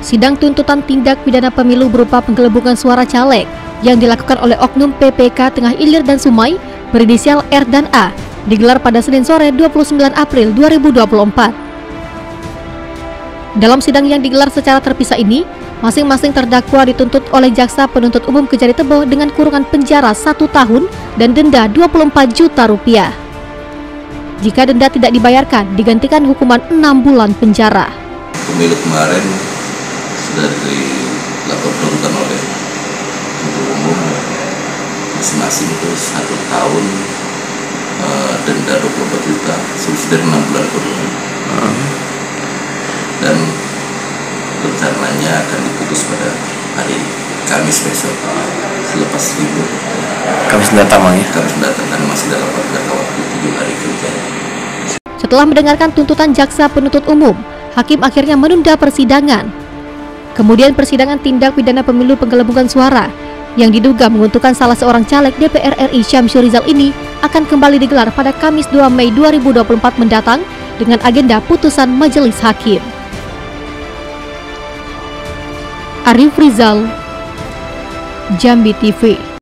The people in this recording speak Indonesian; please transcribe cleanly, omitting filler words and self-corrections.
Sidang tuntutan tindak pidana pemilu berupa penggelembungan suara caleg yang dilakukan oleh oknum PPK Tengah Ilir dan Sumai berinisial R dan A digelar pada Senin sore 29 April 2024. Dalam sidang yang digelar secara terpisah ini, masing-masing terdakwa dituntut oleh Jaksa Penuntut Umum Kejari Tebo dengan kurungan penjara 1 tahun dan denda 24 juta rupiah. Jika denda tidak dibayarkan, digantikan hukuman 6 bulan penjara. Pemilu kemarin sudah dilakukan tuntutan oleh penuntut umum masing-masing itu 1 tahun denda 24 juta subsidi 6 bulan kurungan. Dan rencananya akan diputus pada hari Kamis besok selepas libur. Kamis mendatang ya? Kamis mendatang kan masih dalam waktu 7 hari kerja. Setelah mendengarkan tuntutan Jaksa Penuntut Umum, hakim akhirnya menunda persidangan. Kemudian persidangan tindak pidana pemilu penggelembungan suara yang diduga menguntungkan salah seorang caleg DPR RI Syamsur Rizal ini akan kembali digelar pada Kamis 2 Mei 2024 mendatang dengan agenda putusan majelis hakim. Arif Rizal, Jambi TV.